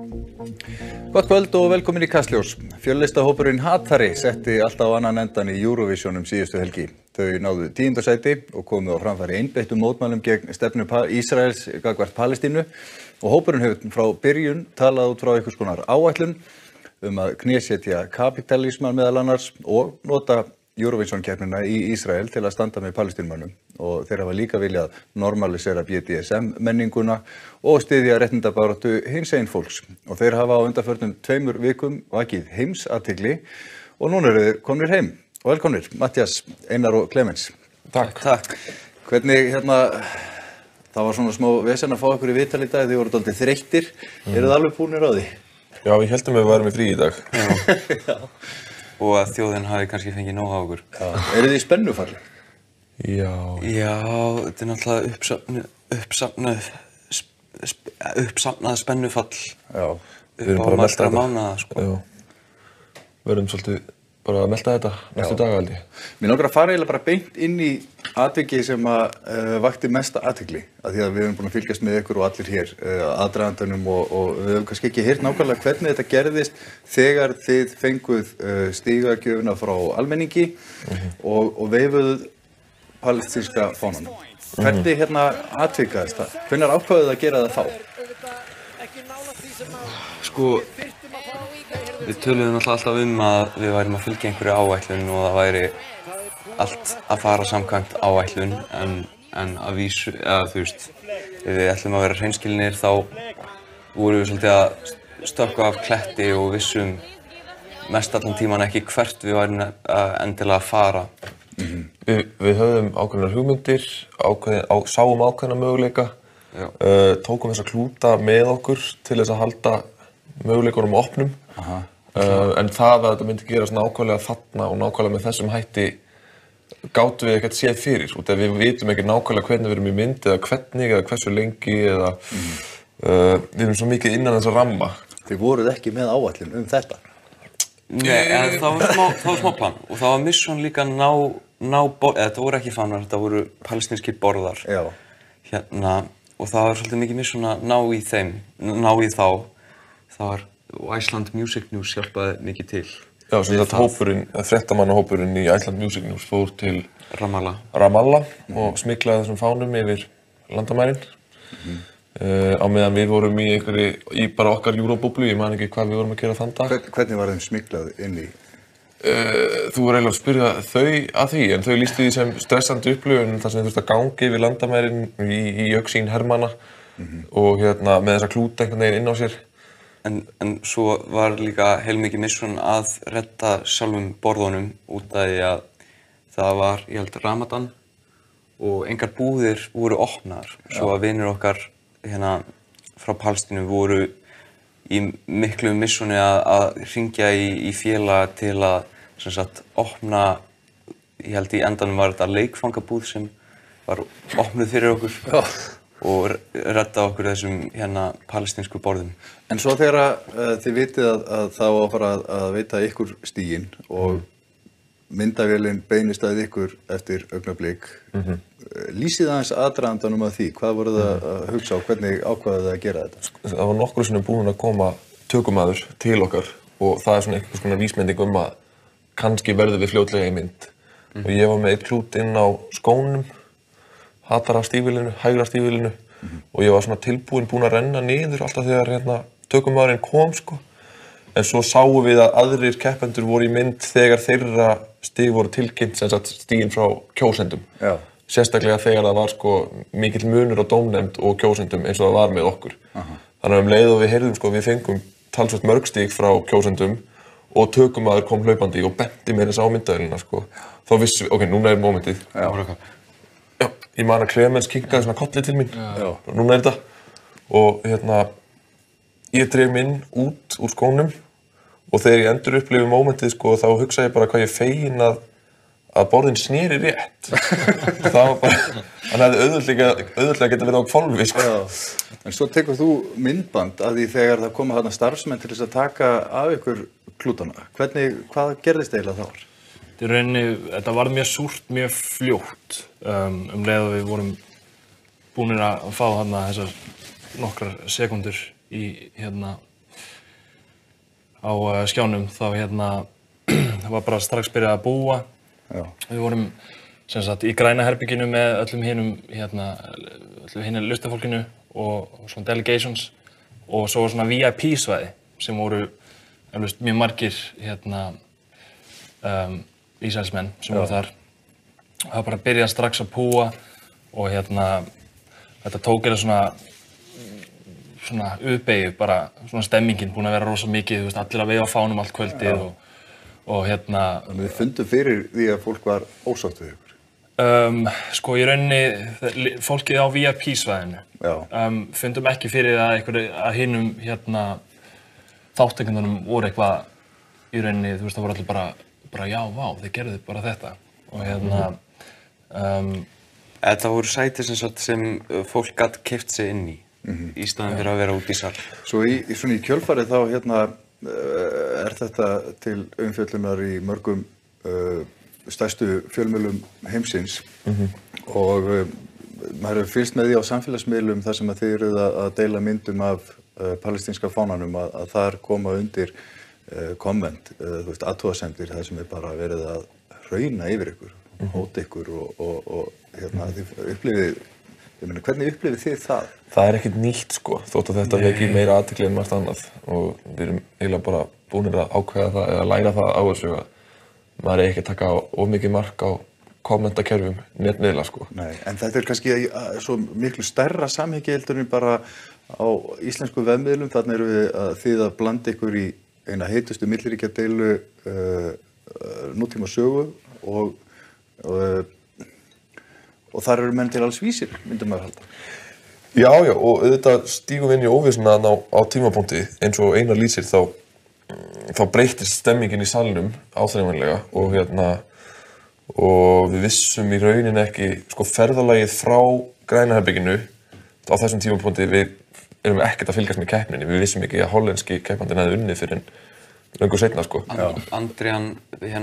Gott kvöld og velkomin í Kastljós. Fjöllistaahópurinn Hatari setti allt á annan endan í Eurovision síðustu helgi. Þau náðu 10. sæti og komu á framfæri einbeittum mótmælum gegn stefnu Ísraels gagnvart Palestínu og hópurinn hefur frá byrjun talað út frá einhvers konar áætlun að knésetja kapítalismann meðal annars og nota Eurovision-keppnina í Ísrael til að standa með Palestínumönnum og þeir hafa líka viljað normalisera BDSM-menninguna og styðja réttindabaráttu hinsegin fólks og þeir hafa á undanförnum 2 vikum vakið heimsathygli og núna eru þeir komnir heim. Og velkomnir, Matthías, Einar og Clemens. Takk. Hvernig það var svona smá vesen að fá ykkur í viðtal í dag, þið voru dálítið þreyttir. Eru þið alveg búnir á því? Já, við heldum við værum í frí í dag. Já. Og að þjóðin hafi kannski fengið nóg á okkur. Já. Eru þið í spennufalli? Já. Já, þetta náttúrulega uppsafnað spennufall. Já. Við erum Upp á bara að melta margra þetta. mánaða, sko. Já. Verðum svolítið bara að melta þetta næstu daga, held ég. Mér langar að fara eiginlega bara beint inn í atvikið sem vakti mesta athygli, af því að við höfum búin að fylgjast með ykkur og allir hér aðdragandanum og við höfum kannski ekki heyrt nákvæmlega hvernig þetta gerðist þegar þið fenguð stigagjöfina frá almenningi og veifuð palestínska fánanum. Hvernig atvikaðist það? Hvenær ákváðuð að gera það þá? Sko, við töluðum alltaf að við værum að fylgja einhverju áætlun og það væri allt að fara samkvæmt áætlun en að vísu, eða þú veist, ef við ætlum að vera hreinskilinir þá vorum við svolítið að stökkva af kletti og vissum mest allan tíman ekki hvert við værum endilega að fara. Við höfðum ákveðnar hugmyndir, sáum ákveðna möguleika, tókum þessa klúta með okkur til þess að halda möguleikunum opnum. En það að þetta myndi gerast nákvæmlega þarna og nákvæmlega með þessum hætti gátum við ekkert séð fyrir út af við vitum ekki nákvæmlega hvernig við erum í mynd eða hvernig eða hversu lengi eða við erum svo mikið innan þessa ramma. Þið voruð ekki með áætlun þetta? Nei, það var smá plan og það var mission líka þetta voru ekki fanar, þetta voru palestínskir borðar. Já. Og það var svolítið mikið mission að ná í þá. Það var Iceland Music News hjálpaði mikið til. Já, sem þetta hópurinn, 13 manna hópurinn í Iceland Music News fór til Ramallah og smiklaði þessum fánum yfir landamærin. Á meðan við vorum í bara okkar Eurobúblu, ég man ekki hvað við vorum að gera þann dag. Hvernig var þeim smiklað inn í? Þú voru eiginlega að spyrja þau að því, en þau lýstu því sem stressandi upplifun þar sem þau þurftu að gangi yfir landamærin í augsýn hermanna og með þessa klúta einhvern veginn inn á sér. En svo var líka heilmikið mission að redda sjálfum borðunum út af því að það var, ég held, Ramadan og engar búðir voru opnar. Svo að vinir okkar frá Palestínu voru í miklu missioni að hringja í félag til að sem sagt opna, ég held í endanum var þetta leikfangabúð sem var opnuð fyrir okkur. Og redda okkur þessum palestínsku borðum. En svo þegar þið vitið að það var að fara að veita ykkur stiginn og myndavélinn beinist að ykkur eftir augnablik, lýsið aðeins aðdragandanum að því, hvað voruð það að hugsa og hvernig ákvaðuð það að gera þetta? Það var nokkru sinnum búin að koma tökumaður til okkar og það er svona einhvers konar vísbending að kannski verðum við fljótlega í mynd. Og ég var með eitt klút inn á skónum, hægra stígvélinu og ég var svona búin að renna niður alltaf þegar tökumaðurinn kom sko. En svo sáum við að aðrir keppendur voru í mynd þegar þeirra stig voru tilkynnt sem sagt stiginn frá kjósendum. Já. Sérstaklega þegar það var sko mikill munur á dómnefnd og kjósendum eins og það var með okkur. Þannig að leið og við heyrðum sko við fengum talsvert mörg stig frá kjósendum og tökumaður kom hlaupandi og benti mér þess á myndavélina sko. Þá vissum við, ok, núna er mómentið. Já, ég man að Clemens kinkaði svona kolli til mín. Já. Núna er þetta. Og ég dreif minn út úr skónum og þegar ég endur upplifi mómentið sko þá hugsa ég bara hvað ég fegin að borðin sneri rétt. Það var bara, hann hefði auðvitað geta verið á hvolfi sko. Já. En svo tekur þú myndband af því þegar það koma þarna starfsmenn til þess að taka af ykkur klútana. Hvað gerðist eiginlega þá? Í rauninni, þetta var mjög súrt, mjög fljótt leið og við vorum búnir að fá þarna þessar nokkrar sekundur í á skjánum þá var bara strax byrjað að búa. Já. Við vorum sem sagt í græna herbygginu með öllum hinum listafólkinu og svona delegations og svo var svona VIP-svæði sem voru mjög margir Ísraelsmenn sem voru þar. Það var bara byrjað strax að búa og þetta tók svona uppeyju, bara svona stemmingin búin að vera rosa mikið, allir að veifa fánum allt kvöldið og Þannig þið fundum fyrir því að fólk var ósátt við ykkur? Sko í rauninni, fólkið á VIP-svæðinu fundum ekki fyrir að hinum þáttakendunum voru eitthvað í rauninni, það voru allir bara já, vá, þið gerðu bara þetta og Þetta voru sæti sem fólk gat keypt sig inn í staðinn fyrir að vera út í sal. Svo í kjölfarið þá er þetta til umfjöllunar í mörgum stærstu fjölmiðlum heimsins og maður hefur fylgst með því á samfélagsmiðlum þar sem að þið eruð að deila myndum af palestínska fánanum að þar koma undir komment, athugasemdir þar sem er bara verið að hrauna yfir ykkur, hóta ykkur og þið upplifið, hvernig upplifið þið það? Það er ekkert nýtt sko, þótt að þetta veki meira athygli en margt annað og við erum eiginlega bara búnir að ákveða það eða læra það á þessu að maður ekki að taka of mikið mark á kommentakerfum netmiðla sko. Nei, en þetta er kannski svo miklu stærra samhengi heldur en bara á íslensku vefmiðlum, þarna eru við að þið að blanda ykkur í eina heitustu milliríkjadeilu nútíma sögu og þar eru menn til alls vísir, myndum maður halda. Já, og auðvitað stígum við inn í óvissuna á tímapunkti eins og Einar lýsir þá breyttist stemmingin í salnum áþreifanlega og við vissum í rauninni ekki, sko ferðalagið frá græna herberginu á þessum tímapunkti við erum ekkert að fylgjast með keppninni, við vissum ekki að hollenski keppandinn hefði unnið fyrir löngu seinna sko. Andrian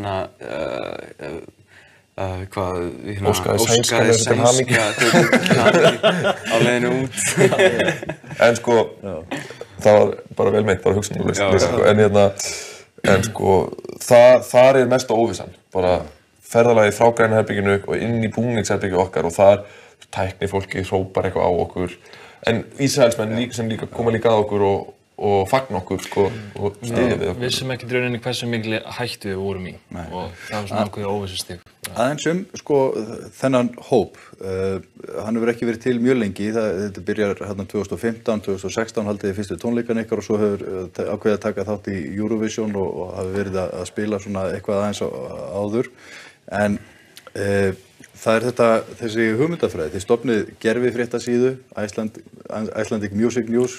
Óskaði sænska á leiðinu út. En sko, það var bara vel meint, bara hugsunarlaust sko. En sko, þar er mesta óvissan, bara ferðalagið frá græna herberginu og inn í búningsherbergið okkar og þar tæknifólki hrópar eitthvað á okkur en Ísraelsmenn sem líka koma líka að okkur og fagna okkur sko og styðja við okkur. Við vissum ekki rauninni hversu mikil hættu við vorum í og það var svona ákveðið óvissustig. Aðeins sko þennan hóp, hann hefur ekki verið til mjög lengi, þetta byrjar hérna 2015, 2016 haldið þið fyrstu tónleikana ykkar og svo hefur ákveðið að taka þátt í Eurovision og hafi verið að spila svona eitthvað aðeins áður en það er þessi hugmyndafræði, þið stofnið gervifréttasíðu Icelandic Music News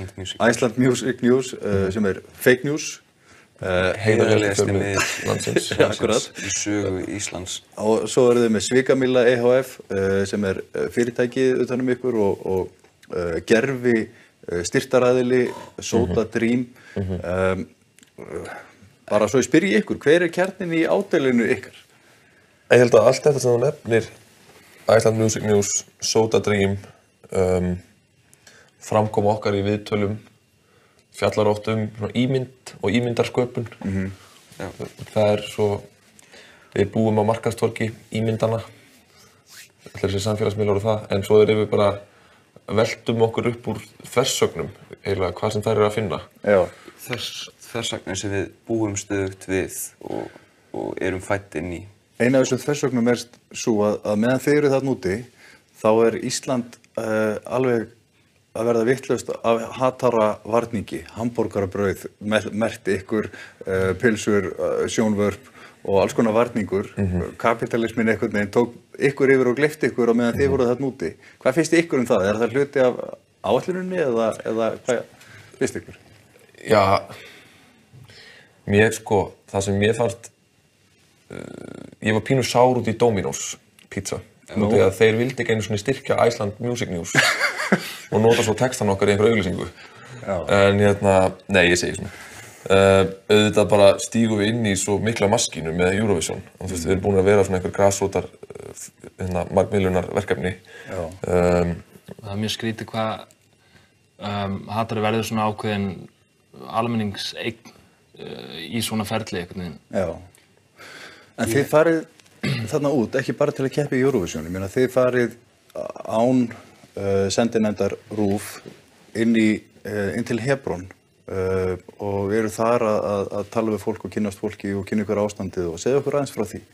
sem er fake news heiðarlegasti miðill landsins í sögu Íslands og svo eru þið með Svikamilla EHF sem er fyrirtæki utan ykkur og gervi styrktaraðili Soda Dream bara svo ég spyr í ykkur, hver er kjarninn í ádelinu ykkar? Ég held að allt þetta sem þú nefnir, Iceland Music News, Soda Dream, framkoma okkar í viðtölum, fjallar oft ímynd og ímyndarsköpun. Það er svo, við búum á markaðstorgi ímyndana, allir þessi samfélagsmiðlar og það, en svo erum við bara veltum okkur upp úr þversögnum, eiginlega hvað sem þær eru að finna. Já. Þversögnum sem við búum stöðugt við og erum fædd inn í. Eina af þessum þversögnum er svo að meðan þið eru þarna úti, þá er Ísland alveg að verða vitlaust af hatara varningi, hamborgarabrauð, merkt ykkur, pilsur, sjónvörp og alls konar varningur. Kapitalismin einhvern veginn tók ykkur yfir og gleypti ykkur á meðan þið voruð þarna úti. Hvað finnst ykkur um það? Er það hluti af áætluninni eða hvað finnst ykkur? Já, það sem mér fannst ég var pínu sár út í Domino's pizza þegar þeir vildi ekki einu svona styrkja Iceland Music News og nota svo textan okkar í einhver auglýsingu en nei, ég segi svona auðvitað bara stígum við inn í svo mikla maskínu með Eurovision og þú veist, við erum búin að vera svona einhver grasrótar margmiðlunar verkefni Það er mjög skrítið hvað hatari verður svona ákveðin almenningseign í svona ferli einhvern veginn. Já. En þið farið þarna út, ekki bara til að keppa í Eurovision. Ég meina, þið farið án sendinefndar RÚV inn til Hebron og eru þar að tala við fólk og kynnast fólki og kynna ykkur ástandið og segja okkur aðeins frá því.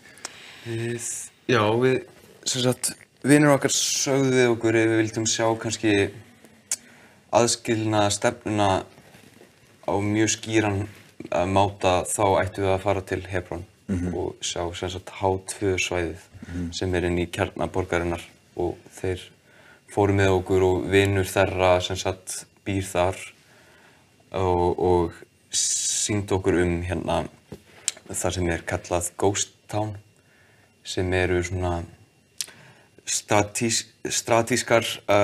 Við, sem sagt, vinir okkar sögðu við okkur ef við vildum sjá kannski aðskilna stefnuna á mjög skýran máta þá ættum við að fara til Hebron og sjá sem sagt H2 svæðið sem inn í kjarna borgarinnar og þeir fóru með okkur og vinur þeirra sem sagt býr þar og sýndi okkur hérna það sem kallað Ghost Town sem eru svona stratískar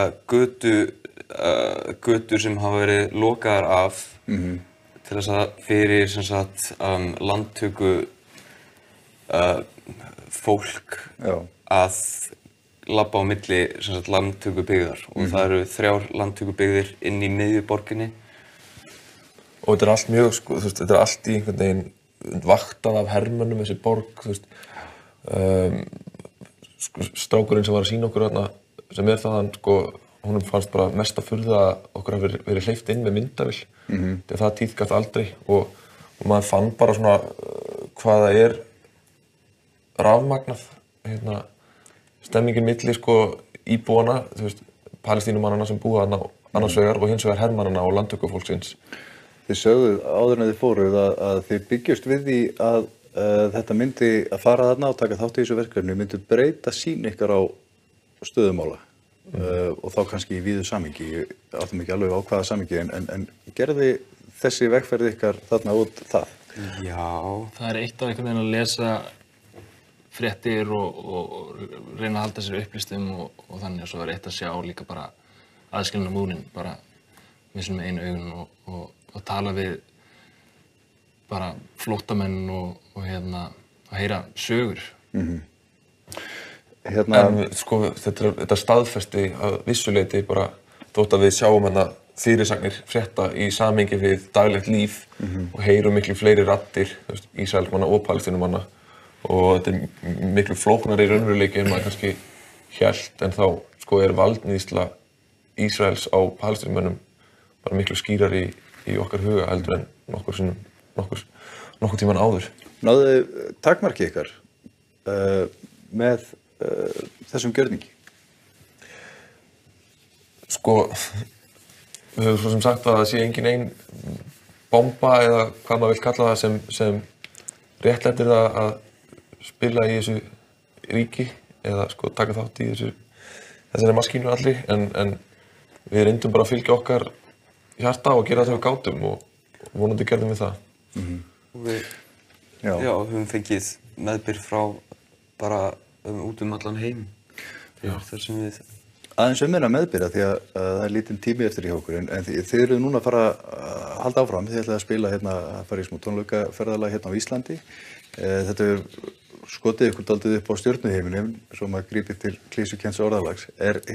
götur sem hafa verið lokaðar af til þess að fyrir sem sagt landtöku fólk að labba á milli sem sagt landtökubyggðar og það eru 3 landtökubyggðir inn í miðju borginni. Og þetta allt mjög, sko, þú veist, þetta allt í einhvern veginn vaktað af hermönnum þessi borg, þú veist. Strákurinn sem var að sýna okkur þarna, sem þaðan, sko, honum fannst bara mesta furða að okkur hafi verið hleypt inn með myndavél. Þegar það tíðkast aldrei og maður fann bara svona hvað það rafmagnað, stemmingin milli, sko, íbúana, þú veist, Palestínumannana sem búa þarna annars vegar og hins vegar hermannana og landtökufólksins. Þið sögðuð áður en þið fóruð að þið byggjust við því að þetta myndi að fara þarna og taka þátt í þessu verkefni myndi breyta sýn ykkar á stöðumála og þá kannski í víðu samhengi. Ég áttum ekki alveg á hvaða samhengi en gerði þessi vegferð ykkar þarna út það? Já. Það eitt af einhvern veginn að lesa fréttir og reyna að halda sér upplýstum og þannig og svo eitt að sjá líka bara aðskilna múnin bara við sem einu augun og tala við bara flóttamenn og að heyra sögur. En sko, þetta staðfesti að vissu leyti bara þótt að við sjáum fyrirsagnir frétta í samhengi við daglegt líf og heyrum miklu fleiri raddir, Ísraelsmanna og Palestínumanna og þetta miklu flóknari raunveruleiki en maður kannski hélt en þá sko valdníðsla Ísraels á Palestínumönnum bara miklu skýrari í okkar huga heldur en nokkur tíman áður. Náðu takmarki ykkar með þessum gjörningi? Sko, við höfum svo sem sagt að það sé engin ein bomba eða hvað maður vill kalla það sem réttlættir það að spila í þessu ríki eða sko taka þátt í þessari maskínu allri en við reyndum bara að fylgja okkar hjarta og gera það sem við gátum og vonandi gerðum við það. Og við höfum fengið meðbyr frá bara út allan heim þar sem við Aðeins meðbyrja því að það lítinn tími eftir hjá okkur en þið eru núna að fara að halda áfram, þið ætlaði að spila að fara í smá tónleikaferðalag á Íslandi. Þetta skotið ykkur dálítið upp á stjörnuheiminum svo maður grípið til klísukennds orðalags.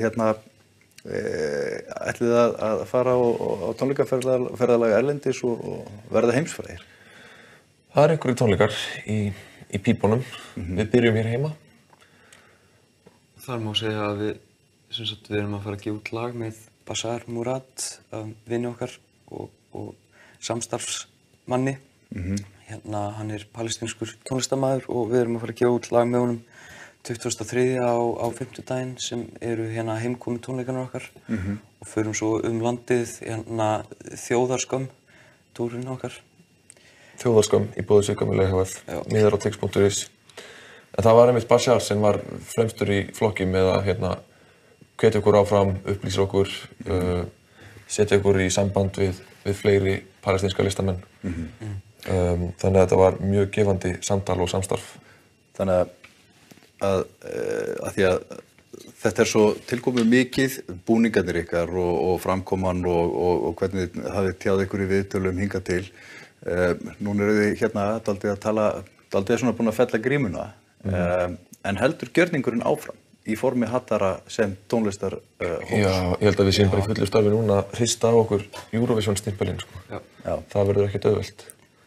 Ætlið að fara á tónleikaferðalag erlendis og verða heimsfrægir? Það einhverjir tónleikar í pípunum. Við byrjum hér heima. Þar má segja að við erum að fara að gefa út lag með Bazaar Murad, vini okkar og samstarfsmanni. Hann palestínskur tónlistarmaður og við erum að fara að gefa út lag með honum 23. á fimmtudaginn sem eru heimkomu tónleikarnir okkar og förum svo landið þjóðarskömm, túrinn okkar. Þjóðarskömm í boði Siggamil EHF, miðar á tix.is. En það var einmitt Bazaar sem var fremstur í flokki með að hvetja okkur áfram, upplýsa okkur, setja okkur í samband við fleiri palestínska listamenn. Þannig að þetta var mjög gefandi samtal og samstarf. Þannig að því að þetta svo tilkomið mikið, búningarnir ykkar og framkoman og hvernig þið hafið tjáð ykkur í viðtölum hingað til. Núna eru þið dálítið að tala, dálítið svona búin að fella grímuna, en heldur gjörningurinn áfram? Í formi Hattara sem tónlistar hóps. Já, ég held að við séum bara í fullu starfi núna að hrista á okkur Eurovision stimpilinn, sko. Það verður ekkert auðvelt.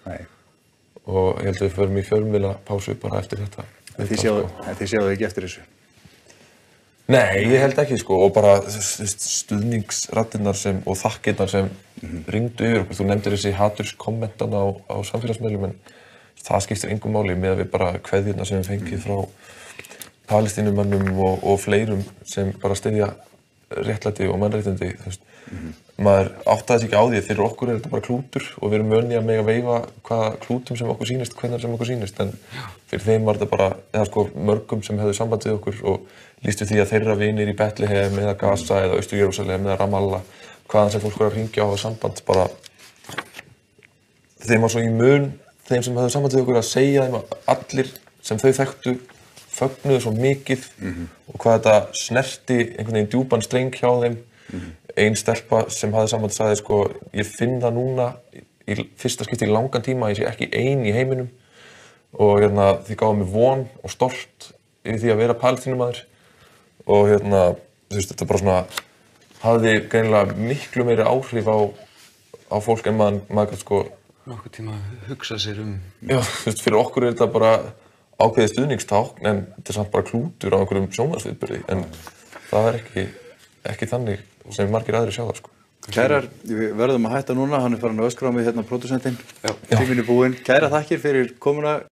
Nei. Og ég held að við förum í fjölmiðla pásu bara eftir þetta. En þið sjáu ekki eftir þessu? Nei, ég held ekki sko, og bara stuðningsraddirnar og þakkirnar sem ringdu yfir okkur. Þú nefndir þessi haturskommentana á samfélagsmiðlum, en það skiptir engu máli með að við bara kveðjurnar sem við fengið frá Palestínumönnum og fleirum sem bara styðja réttlæti og mannréttindi. Maður áttaði sig ekki á því, fyrir okkur er þetta bara klútur og við erum vönni að mega veifa hvaða klútum sem okkur sýnist, hvenær sem okkur sýnist, en fyrir þeim var þetta bara, eða sko mörgum sem hefðu samband við okkur og lýstu því að þeirra vinir í Bethlehem eða Gaza eða Austur-Jerúsalem eða Ramallah, hvaðan sem fólk var að hringja og hafa samband, bara þeim var svo í mun þeim sem hefðu samband við okkur að segja þeim að allir sem þau þekktu fögnuðu svo mikið og hvað þetta snerti einhvern veginn djúpan streng hjá þeim. Ein stelpa sem hafði samband sagði sko, ég finn það núna í fyrsta skipti í langan tíma að ég sé ekki ein í heiminum og þið gáðu mér von og stolt yfir því að vera Palestínumaður og þetta bara svona hafði greinilega miklu meiri áhrif á fólk en maður sko nokkuð tíma að hugsa sér Já, fyrir okkur er þetta bara ákveðið stuðningstákn en þetta er samt bara klútur á einhverjum sjónvarpsviðburði en það er ekki þannig sem margir aðrir sjá það sko. Kærar, við verðum að hætta núna, hann er farin að öskra á mig hérna pródúsentinn. Tíminn er búinn. Kærar þakkir fyrir komuna.